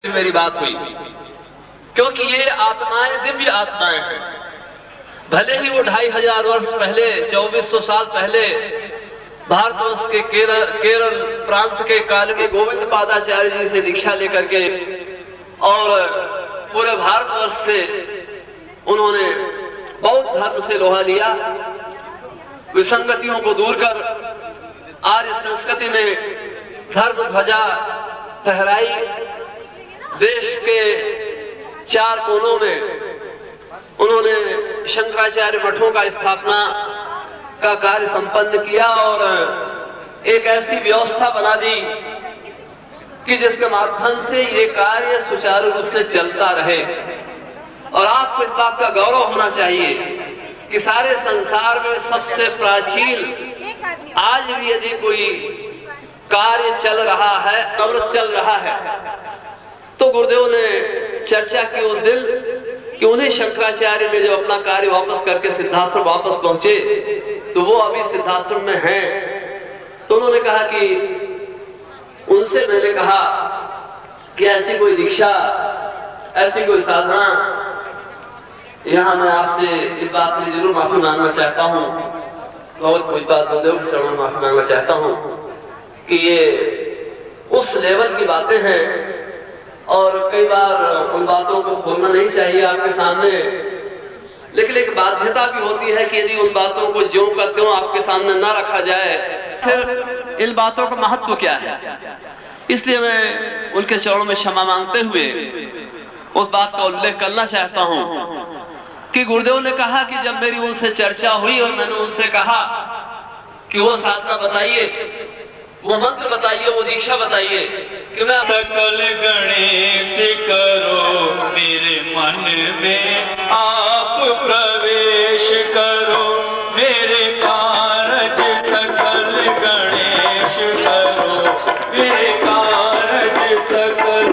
मेरी बात हुई, क्योंकि ये आत्माएं दिव्य आत्माएं हैं। भले ही वो 2500 वर्ष पहले, 2400 साल पहले भारतवर्ष के केरल प्रांत के काल में गोविंद पादाचार्य जी से दीक्षा लेकर के और पूरे भारतवर्ष से उन्होंने बौद्ध धर्म से लोहा लिया, विसंगतियों को दूर कर आर्य संस्कृति में धर्म ध्वजा फहराई। देश के 4 कोनों में उन्होंने शंकराचार्य मठों का स्थापना का कार्य संपन्न किया और एक ऐसी व्यवस्था बना दी कि जिसके माध्यम से ये कार्य सुचारू रूप से चलता रहे। और आपको इस बात का गौरव होना चाहिए कि सारे संसार में सबसे प्राचीन आज भी यदि कोई कार्य चल रहा है, अमृत चल रहा है, तो गुरुदेव ने चर्चा की उस दिन कि उन्हें शंकराचार्य ने जो अपना कार्य वापस करके सिद्धाश्रम वापस पहुंचे, तो वो अभी सिद्धाश्रम में हैं। तो उन्होंने कहा कि उनसे मैंने कहा कि ऐसी कोई दीक्षा, ऐसी कोई साधना, यहाँ मैं आपसे इस बात के लिए जरूर माफी मांगना चाहता हूँ, बहुत कुछ बात गुरुदेव के चरणों में माफी मांगना चाहता हूँ कि ये उस लेवल की बातें हैं और कई बार उन बातों को खोलना नहीं चाहिए आपके सामने, लेकिन एक बाध्यता भी होती है कि यदि उन बातों को ज्यों का त्यों आपके सामने ना रखा जाए, फिर इन बातों का महत्व क्या है। इसलिए मैं उनके चरणों में क्षमा मांगते हुए उस बात का उल्लेख करना चाहता हूं कि गुरुदेव ने कहा कि जब मेरी उनसे चर्चा हुई और मैंने उनसे कहा कि वो साधना बताइए, वो मंत्र बताइए, वो दीक्षा बताइए कि मैं सकल गणेश करो मेरे मन में आप प्रवेश करो, मेरे कारज सकल गणेश करो, मेरे कारज सकल।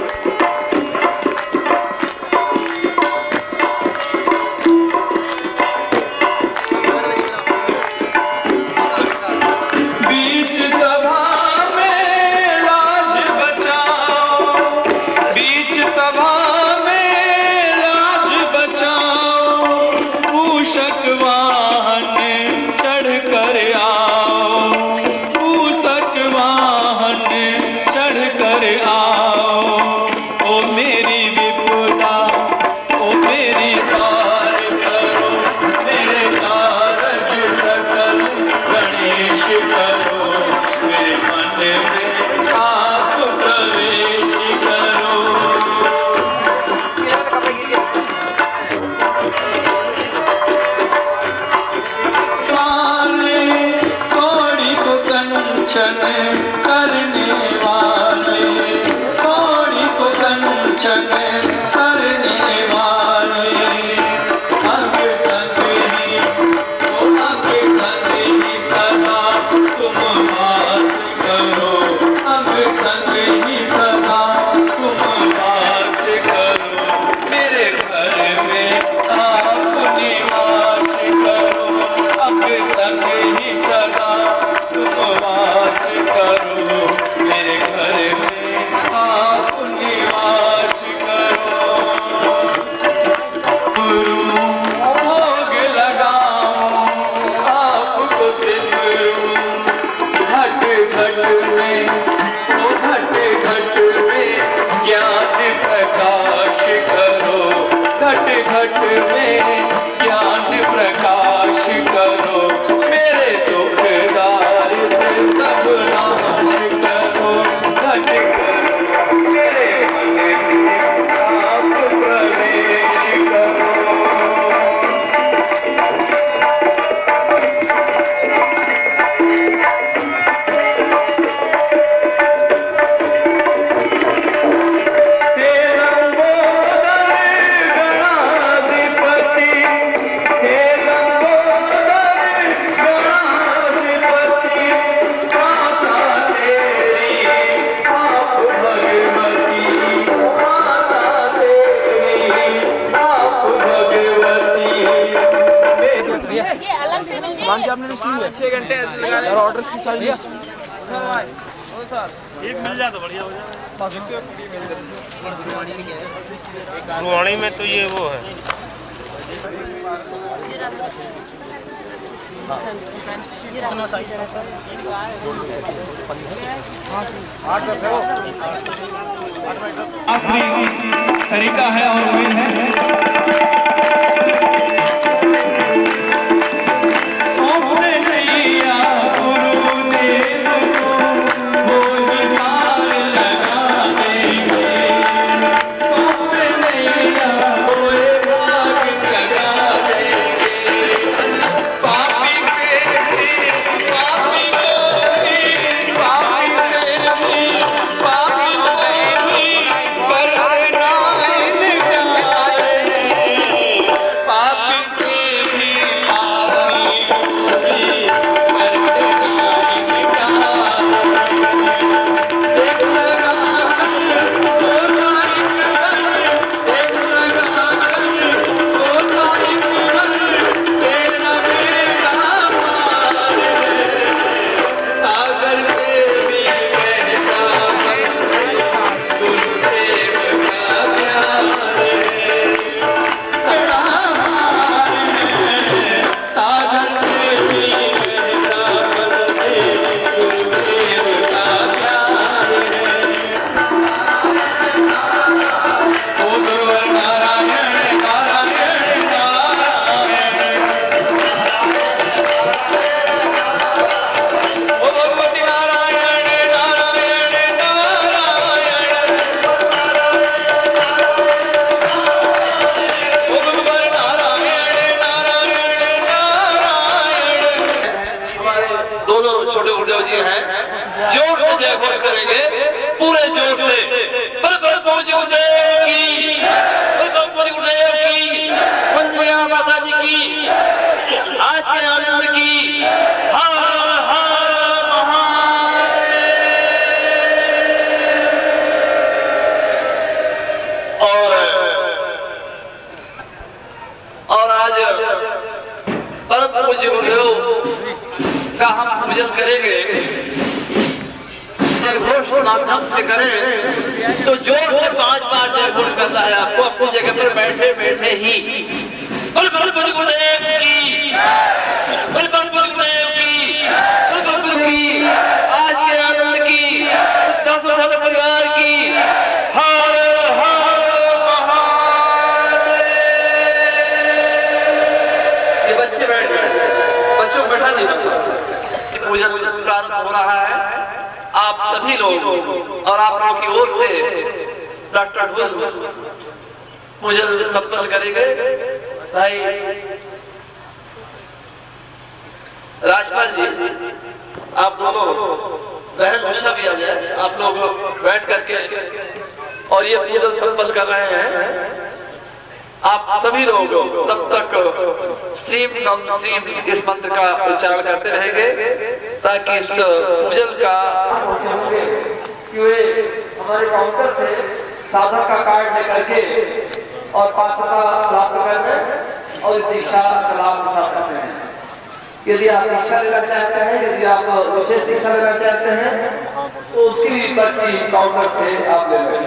सामान की आपने लिस्ट ली है? 6 घंटे और ऑर्डर्स की सारी लिस्ट एक मिल जाए तो बढ़िया हो जाए। रुआनी में तो ये वो है। तरीका है और उम्मीद है का हम पूजन करेंगे से करें तो जोर से 5 बार जय घोष करना है आपको अपनी जगह पर बैठे बैठे ही। बोल बोल बोल गुरुदेव की, बोल बोल बोल गुरुदेव की, बोल बोल बोल की, आज के आनंद की, दास परिवार की। हर हर महादेव। ये बच्चे बैठ गए, बच्चों को बैठा नहीं, पूजन प्रारंभ हो रहा है। आप सभी लोग और आप लोगों की ओर से डॉक्टर ढुल पूजन संपन्न करेंगे। भाई राजपाल जी, आप दोनों बहन उषा भी आ जाए, आप लोग बैठ करके और ये पूजन संपन्न कर रहे हैं। आप सभी लोग तब तक श्रीम नम श्रीम इस मंत्र का उच्चारण करते रहेंगे ताकि इस पूजन का हमारे काउंटर से साधक का कार्ड लेकर के और पात्रता प्राप्त करने और इस दीक्षा का लाभ उठा सकते हैं। यदि आप दीक्षा लेना चाहते हैं, यदि आप विशेष दीक्षा लेना चाहते हैं तो उसकी पर्ची काउंटर से आप ले लेंगे।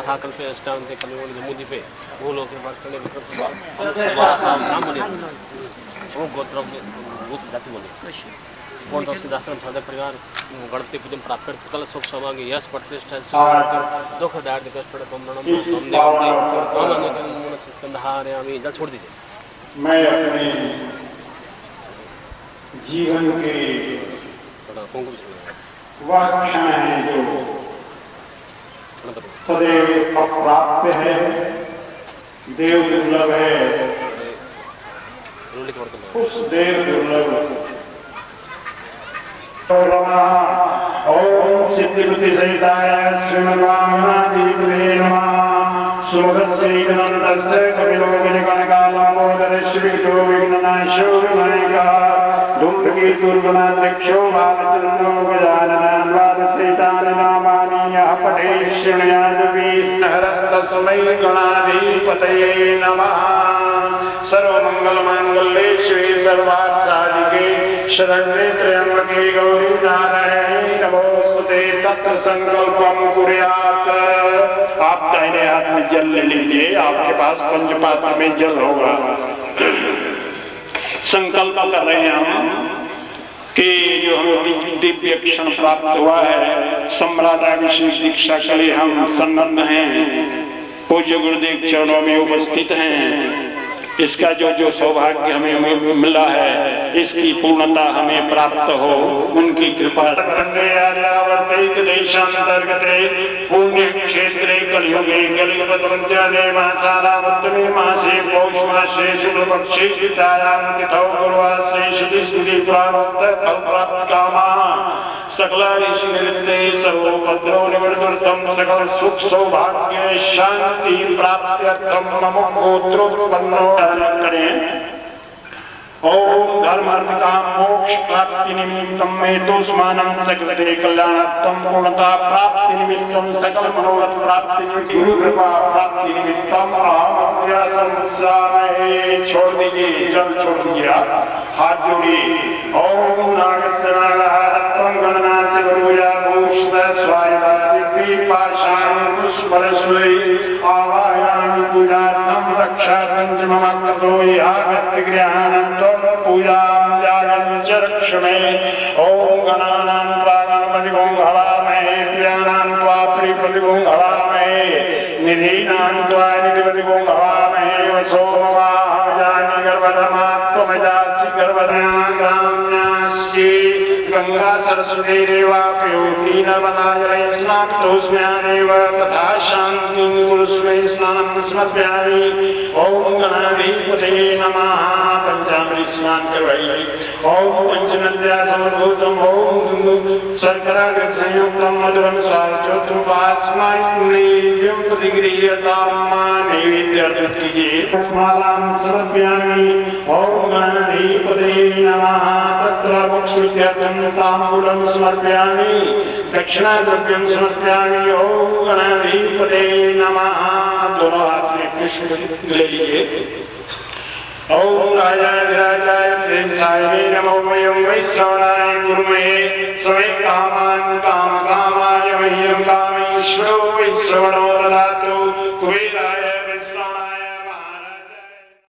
साधक परिवार गणपति पूजन प्राप्त कल सुख समांगी यश प्रतिष्ठा दुख दार्द छोड़ दीजिए। मैं अपने जीवन के वह क्षण है जो सदैव अप्राप्य है, देव दुर्लभ है, उस देव दुर्लभ ओम सिद्धिबुद्धि सहिताय श्रीमद्वामनाधिपतये नमः। सुभगस्यैकनन्दस्य कपिलो गजगणकालम्बोदरश्रीविजो विघ्ननाशो विनायकः धूम्रकेतुर्गणाध्यक्षो बालचन्द्रो गजानन द्वादशैतानि नामानि यः पठेत् शृणुयादपि हरस्तस्मै गणाधिपतये नमः। सर्वमङ्गलमाङ्गल्ये शिवे सर्वार्थसाधिके शरण्ये त्र्यंबके गौरी नारायणी नमोस्तुते तत्र संकल्पम कुर्यात्। आप दाहिने हाथ में जल ले लीजिए, आपके पास पंचपात्र में जल होगा। संकल्प कर रहे हैं हम कि जो हमें दिव्य क्षण प्राप्त हुआ है, सम्राटाभिषेक दीक्षा के लिए हम सन्नद्ध हैं, पूज्य गुरुदेव चरणों में उपस्थित हैं। इसका जो सौभाग्य हमें मिला है, इसकी पूर्णता हमें प्राप्त हो, उनकी कृपा। देशांतर्गते पुण्य क्षेत्रे कलियुगे कलियुगपंचमे मासारावत्तमे मासे पौष मासे शुक्ल पक्षे द्वितीयां तिथौ गुरुवासरे श्रुति स्मृति पुराणोक्त फलप्राप्त कामाः सकल ऋषि निवृत्ते सर्वोपद्रव निवृत्तम सकल सुख सौभाग्य शांति प्राप्त्यर्थम मम गोत्रोत्पन्नो करें। ओम धर्म अर्थ काम मोक्ष प्राप्ति निमित्तम हेतुष्मानं सकलते कल्याणार्थम पूर्णता प्राप्ति निमित्तम सकल मनोरथ प्राप्ति निमित्तम गुरु कृपा प्राप्ति निमित्तम अहम संसारे। छोड़ दीजिए, जल छोड़ दिया, हाथ जोड़िए। ओम नागस्नागहारत्वं गणनाथ गुरुया भूषित स्वायवा दिव्य पाषाण पुष्परश्वै आवाहयामि पूजार्थं रक्षार्थं च मम कृतो यागत्य गृहाणं पूजां जागं च रक्ष मे। ओम गणानां त्वा गणपतिगुं हवामहे प्रियाणां त्वा प्रियपतिगुं हवामहे निधीनां त्वा निधिपतिगुं हवामहे वसो ममाजानि गर्भधमा त्वमजासि गर्भधनाग्राम्यास्ति गंगा सरस्वती रेवाप्योति नर्मदाजले स्नातोऽस्म्यादेव तथा शान्तिं कुरुष्वे स्नानं समर्पयामि। ओम गणाधिपतये नमः। पंचामृत स्नान करवाइए। ओम पंचनद्या समर्भूतम ओम शर्करा संयुक्तम मधुरम स्वाचोत्पास्माय नैवेद्यम प्रतिगृह्यताम् नैवेद्य कीजिए। मालां समर्पयामि। ओम गणाधिपतये नमः। तत्र मोक्षुद्यर्थं ताम्बूलं समर्पयामि, दक्षिणा द्रव्यं समर्पयामि। ओम गणाधिपतये नमः। दोनों हाथ में पुष्प ले लीजिए। ओम राजाय विराजाय देशाय नमो मयं वैश्रवणाय गुरुमहे स्वमे कामान् कामकामाय मह्यं कामेश्वरो वैश्रवणो ददातु कुबेराय